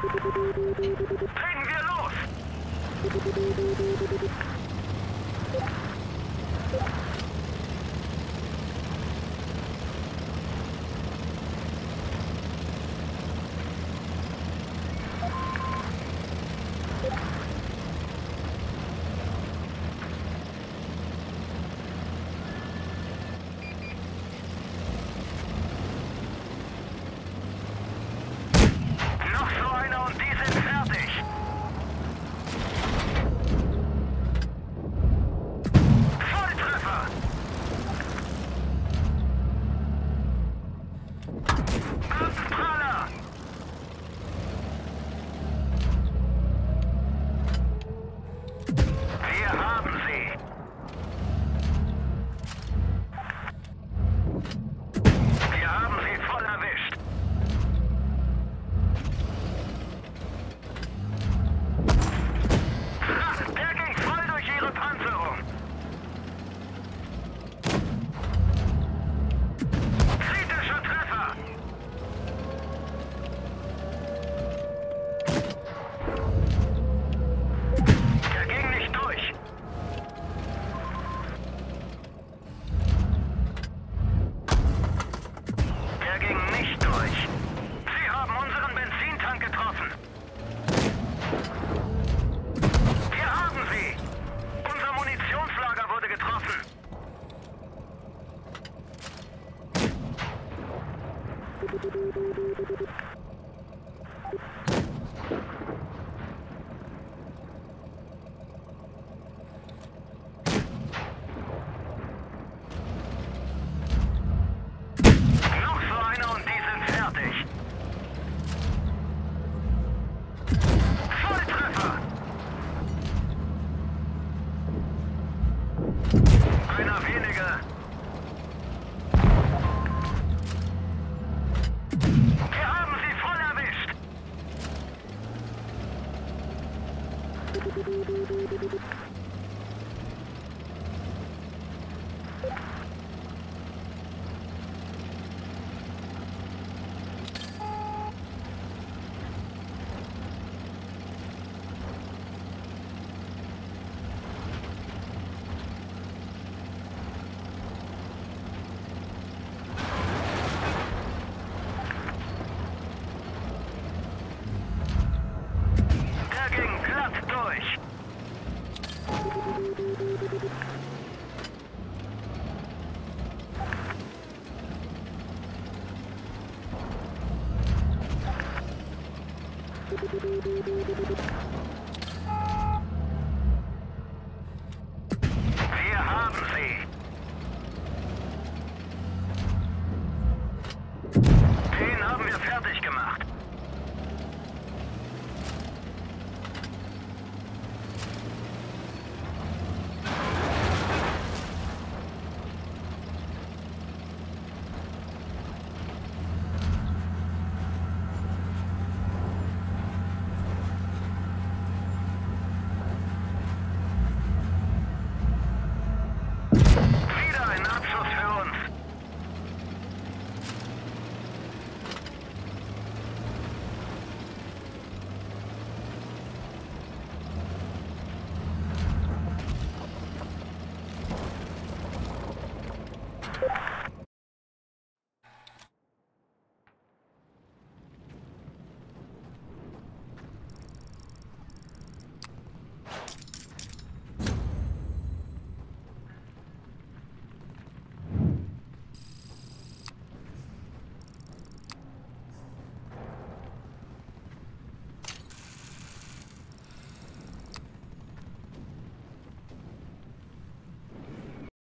Legen wir los! Noch so einer und die sind fertig! Volltreffer! Abpraller! Wir haben sie! Wir haben sie voll erwischt! Ha, der ging voll durch ihre Panzerung! Kritischer Treffer! Der ging nicht durch! Der ging nicht durch! Sie haben unseren Benzintank getroffen! Wir haben sie! Unser Munitionslager wurde getroffen! Noch so einer und die sind fertig! Volltreffer! Einer weniger! Wir haben sie voll erwischt! Der ging glatt durch! Wir haben sie!